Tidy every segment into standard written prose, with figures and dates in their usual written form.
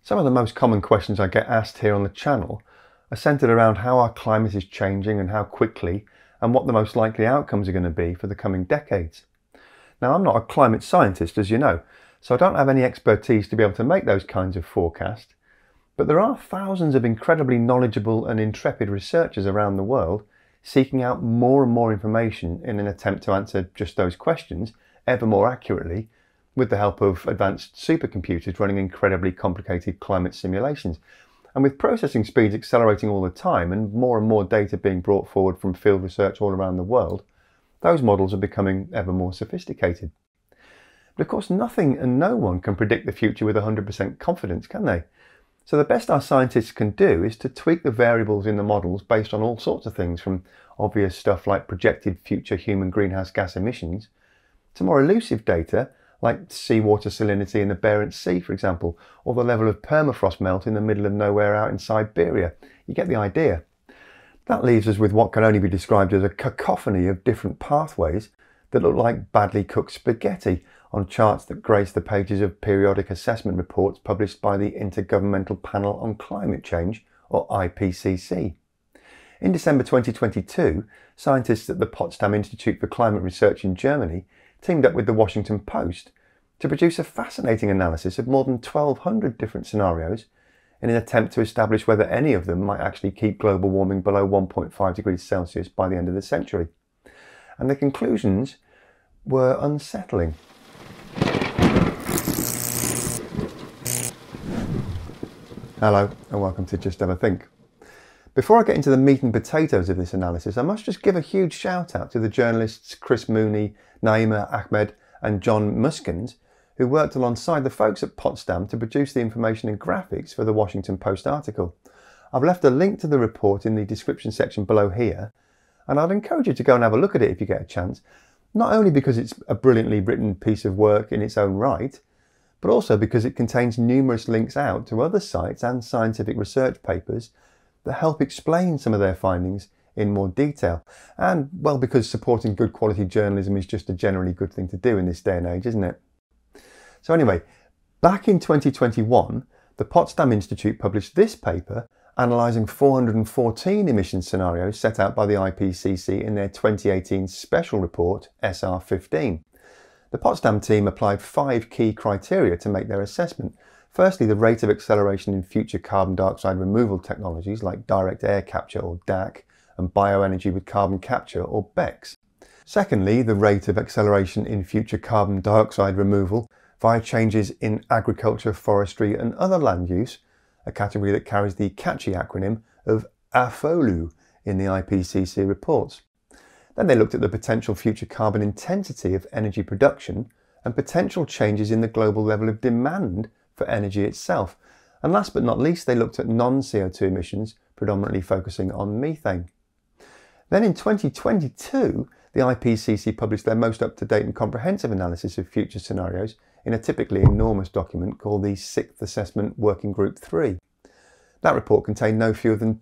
Some of the most common questions I get asked here on the channel are centred around how our climate is changing and how quickly, and what the most likely outcomes are going to be for the coming decades. Now, I'm not a climate scientist, as you know, so I don't have any expertise to be able to make those kinds of forecasts, but there are thousands of incredibly knowledgeable and intrepid researchers around the world seeking out more and more information in an attempt to answer just those questions ever more accurately, with the help of advanced supercomputers running incredibly complicated climate simulations. And with processing speeds accelerating all the time and more data being brought forward from field research all around the world, those models are becoming ever more sophisticated. But of course, nothing and no one can predict the future with 100% confidence, can they? So the best our scientists can do is to tweak the variables in the models based on all sorts of things, from obvious stuff like projected future human greenhouse gas emissions, to more elusive data like seawater salinity in the Barents Sea, for example, or the level of permafrost melt in the middle of nowhere out in Siberia. You get the idea. That leaves us with what can only be described as a cacophony of different pathways that look like badly cooked spaghetti on charts that grace the pages of periodic assessment reports published by the Intergovernmental Panel on Climate Change, or IPCC. In December 2022, scientists at the Potsdam Institute for Climate Research in Germany teamed up with the Washington Post to produce a fascinating analysis of more than 1,200 different scenarios in an attempt to establish whether any of them might actually keep global warming below 1.5 degrees Celsius by the end of the century. And the conclusions were unsettling. Hello, and welcome to Just Have a Think. Before I get into the meat and potatoes of this analysis, I must just give a huge shout out to the journalists Chris Mooney, Naima Ahmed and John Muskins, who worked alongside the folks at Potsdam to produce the information and graphics for the Washington Post article. I've left a link to the report in the description section below here, and I'd encourage you to go and have a look at it if you get a chance, not only because it's a brilliantly written piece of work in its own right, but also because it contains numerous links out to other sites and scientific research papers that help explain some of their findings in more detail. And, well, because supporting good quality journalism is just a generally good thing to do in this day and age, isn't it? So anyway, back in 2021, the Potsdam Institute published this paper analysing 414 emission scenarios set out by the IPCC in their 2018 special report, SR15. The Potsdam team applied 5 key criteria to make their assessment. Firstly, the rate of acceleration in future carbon dioxide removal technologies like direct air capture, or DAC, and bioenergy with carbon capture, or BECCS. Secondly, the rate of acceleration in future carbon dioxide removal via changes in agriculture, forestry and other land use, a category that carries the catchy acronym of AFOLU in the IPCC reports. Then they looked at the potential future carbon intensity of energy production and potential changes in the global level of demand for energy itself. And last but not least, they looked at non-CO2 emissions, predominantly focusing on methane. Then in 2022, the IPCC published their most up-to-date and comprehensive analysis of future scenarios in a typically enormous document called the 6th Assessment Working Group 3. That report contained no fewer than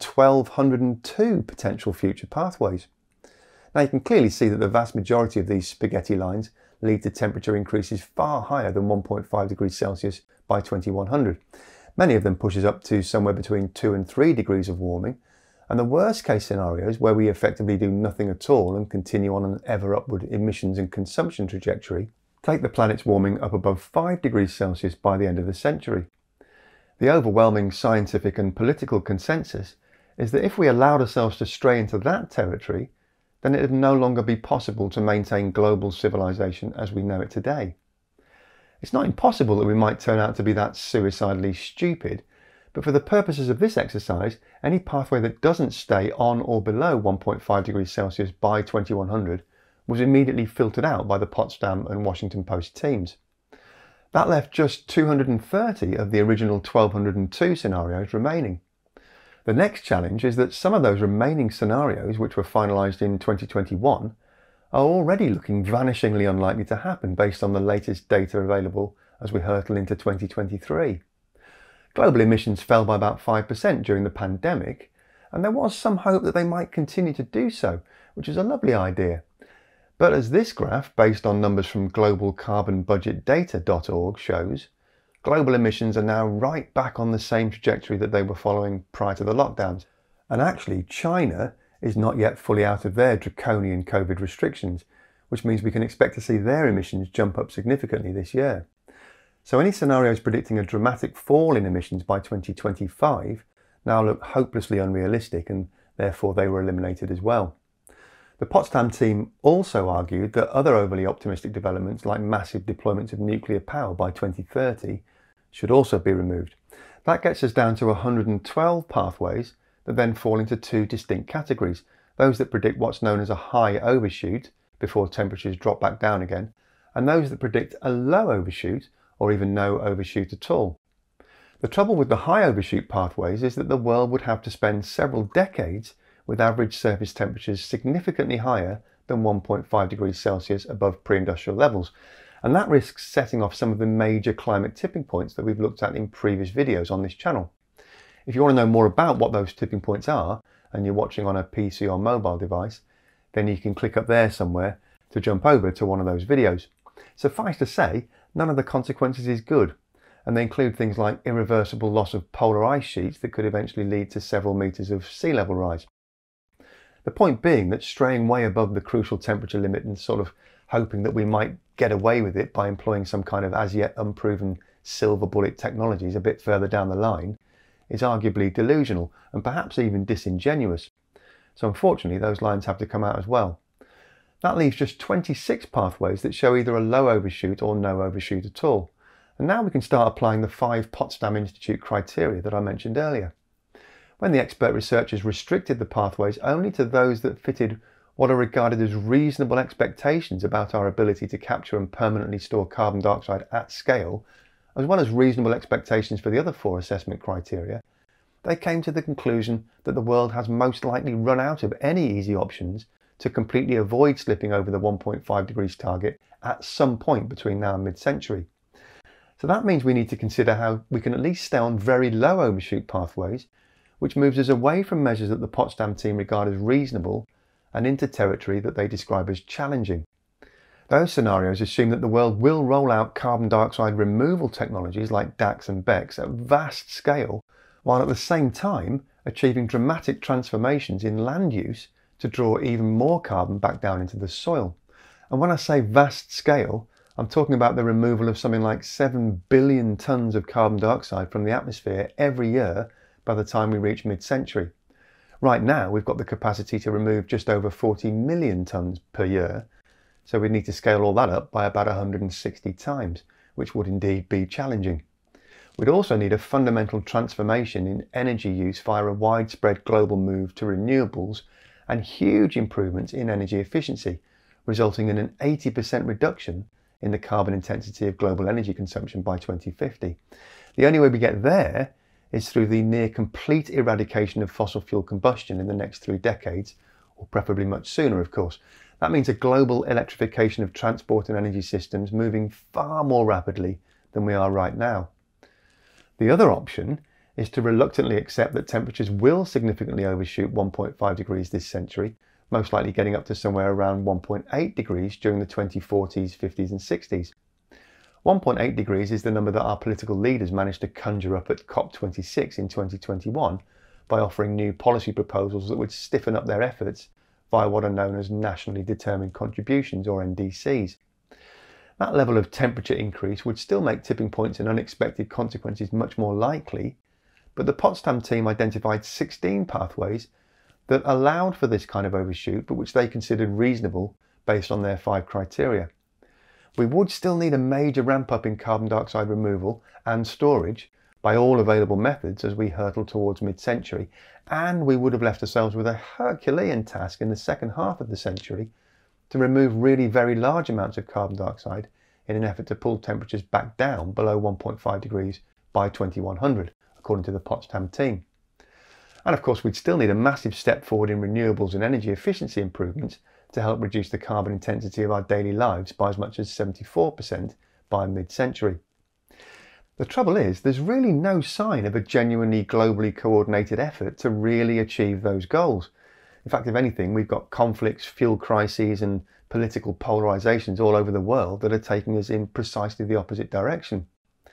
1,202 potential future pathways. Now you can clearly see that the vast majority of these spaghetti lines lead to temperature increases far higher than 1.5 degrees Celsius by 2100. Many of them pushes up to somewhere between 2 and 3 degrees of warming, and the worst case scenarios, where we effectively do nothing at all and continue on an ever upward emissions and consumption trajectory, take the planet's warming up above 5 degrees Celsius by the end of the century. The overwhelming scientific and political consensus is that if we allowed ourselves to stray into that territory, then it would no longer be possible to maintain global civilization as we know it today. It's not impossible that we might turn out to be that suicidally stupid, but for the purposes of this exercise, any pathway that doesn't stay on or below 1.5 degrees Celsius by 2100 was immediately filtered out by the Potsdam and Washington Post teams. That left just 230 of the original 1,202 scenarios remaining. The next challenge is that some of those remaining scenarios, which were finalised in 2021, are already looking vanishingly unlikely to happen based on the latest data available as we hurtle into 2023. Global emissions fell by about 5% during the pandemic, and there was some hope that they might continue to do so, which is a lovely idea. But as this graph, based on numbers from globalcarbonbudgetdata.org, shows, global emissions are now right back on the same trajectory that they were following prior to the lockdowns. And actually, China is not yet fully out of their draconian COVID restrictions, which means we can expect to see their emissions jump up significantly this year. So any scenarios predicting a dramatic fall in emissions by 2025 now look hopelessly unrealistic, and therefore they were eliminated as well. The Potsdam team also argued that other overly optimistic developments like massive deployments of nuclear power by 2030 should also be removed. That gets us down to 112 pathways that then fall into two distinct categories: those that predict what's known as a high overshoot before temperatures drop back down again, and those that predict a low overshoot or even no overshoot at all. The trouble with the high overshoot pathways is that the world would have to spend several decades with average surface temperatures significantly higher than 1.5 degrees Celsius above pre-industrial levels, and that risks setting off some of the major climate tipping points that we've looked at in previous videos on this channel. If you want to know more about what those tipping points are, and you're watching on a PC or mobile device, then you can click up there somewhere to jump over to one of those videos. Suffice to say, none of the consequences is good, and they include things like irreversible loss of polar ice sheets that could eventually lead to several meters of sea level rise. The point being that straying way above the crucial temperature limit and sort of hoping that we might get away with it by employing some kind of as yet unproven silver bullet technologies a bit further down the line is arguably delusional and perhaps even disingenuous. So unfortunately those lines have to come out as well. That leaves just 26 pathways that show either a low overshoot or no overshoot at all. And now we can start applying the 5 Potsdam Institute criteria that I mentioned earlier. When the expert researchers restricted the pathways only to those that fitted what are regarded as reasonable expectations about our ability to capture and permanently store carbon dioxide at scale, as well as reasonable expectations for the other 4 assessment criteria, they came to the conclusion that the world has most likely run out of any easy options to completely avoid slipping over the 1.5 degrees target at some point between now and mid-century. So that means we need to consider how we can at least stay on very low overshoot pathways, which moves us away from measures that the Potsdam team regard as reasonable and into territory that they describe as challenging. Those scenarios assume that the world will roll out carbon dioxide removal technologies like DACs and BECCS at vast scale, while at the same time achieving dramatic transformations in land use to draw even more carbon back down into the soil. And when I say vast scale, I'm talking about the removal of something like 7 billion tonnes of carbon dioxide from the atmosphere every year by the time we reach mid-century. Right now, we've got the capacity to remove just over 40 million tonnes per year, so we'd need to scale all that up by about 160 times, which would indeed be challenging. We'd also need a fundamental transformation in energy use via a widespread global move to renewables and huge improvements in energy efficiency, resulting in an 80% reduction in the carbon intensity of global energy consumption by 2050. The only way we get there is through the near complete eradication of fossil fuel combustion in the next 3 decades, or preferably much sooner, of course. That means a global electrification of transport and energy systems moving far more rapidly than we are right now. The other option is to reluctantly accept that temperatures will significantly overshoot 1.5 degrees this century, most likely getting up to somewhere around 1.8 degrees during the 2040s, 50s and 60s. 1.8 degrees is the number that our political leaders managed to conjure up at COP26 in 2021 by offering new policy proposals that would stiffen up their efforts via what are known as nationally determined contributions, or NDCs. That level of temperature increase would still make tipping points and unexpected consequences much more likely, but the Potsdam team identified 16 pathways that allowed for this kind of overshoot, but which they considered reasonable based on their 5 criteria. We would still need a major ramp up in carbon dioxide removal and storage by all available methods as we hurtle towards mid-century, and we would have left ourselves with a Herculean task in the second half of the century to remove really very large amounts of carbon dioxide in an effort to pull temperatures back down below 1.5 degrees by 2100, according to the Potsdam team. And of course, we'd still need a massive step forward in renewables and energy efficiency improvements to help reduce the carbon intensity of our daily lives by as much as 74% by mid-century. The trouble is, there's really no sign of a genuinely globally coordinated effort to really achieve those goals. In fact, if anything, we've got conflicts, fuel crises and political polarizations all over the world that are taking us in precisely the opposite direction.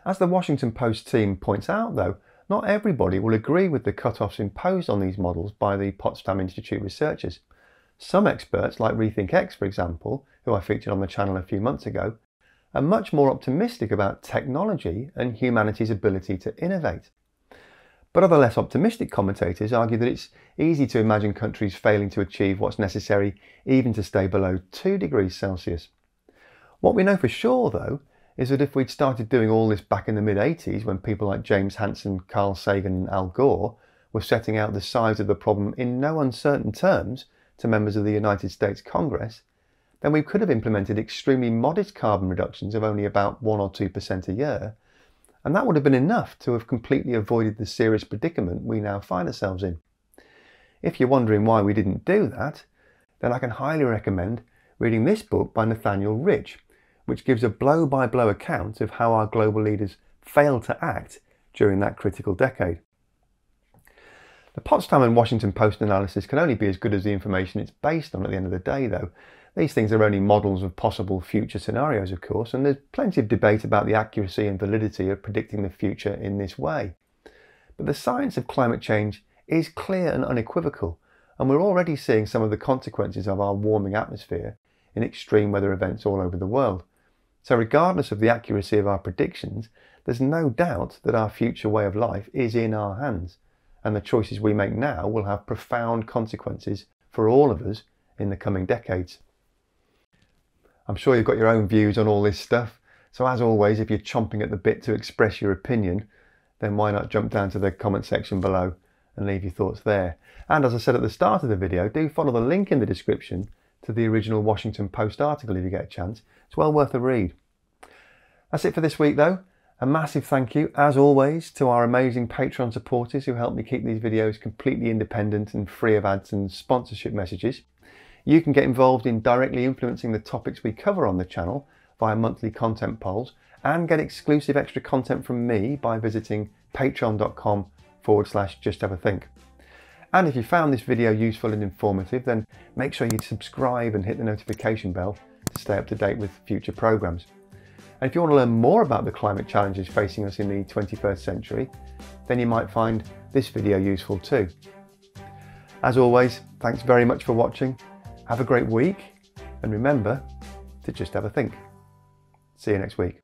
As the Washington Post team points out though, not everybody will agree with the cut-offs imposed on these models by the Potsdam Institute researchers. Some experts, like RethinkX for example, who I featured on the channel a few months ago, are much more optimistic about technology and humanity's ability to innovate. But other less optimistic commentators argue that it's easy to imagine countries failing to achieve what's necessary even to stay below 2 degrees Celsius. What we know for sure though is that if we'd started doing all this back in the mid-80s when people like James Hansen, Carl Sagan and Al Gore were setting out the size of the problem in no uncertain terms to members of the United States Congress, then we could have implemented extremely modest carbon reductions of only about 1 or 2% a year, and that would have been enough to have completely avoided the serious predicament we now find ourselves in. If you're wondering why we didn't do that, then I can highly recommend reading this book by Nathaniel Rich, which gives a blow-by-blow account of how our global leaders failed to act during that critical decade. The Potsdam and Washington Post analysis can only be as good as the information it's based on at the end of the day though. These things are only models of possible future scenarios of course, and there's plenty of debate about the accuracy and validity of predicting the future in this way. But the science of climate change is clear and unequivocal, and we're already seeing some of the consequences of our warming atmosphere in extreme weather events all over the world. So regardless of the accuracy of our predictions, there's no doubt that our future way of life is in our hands, and the choices we make now will have profound consequences for all of us in the coming decades. I'm sure you've got your own views on all this stuff, so as always, if you're chomping at the bit to express your opinion, then why not jump down to the comment section below and leave your thoughts there. And as I said at the start of the video, do follow the link in the description to the original Washington Post article if you get a chance. It's well worth a read. That's it for this week though. A massive thank you, as always, to our amazing Patreon supporters who help me keep these videos completely independent and free of ads and sponsorship messages. You can get involved in directly influencing the topics we cover on the channel via monthly content polls and get exclusive extra content from me by visiting patreon.com/justhavathink. And if you found this video useful and informative, then make sure you subscribe and hit the notification bell to stay up to date with future programs. And if you want to learn more about the climate challenges facing us in the 21st century, then you might find this video useful too. As always, thanks very much for watching. Have a great week, and remember to just have a think. See you next week.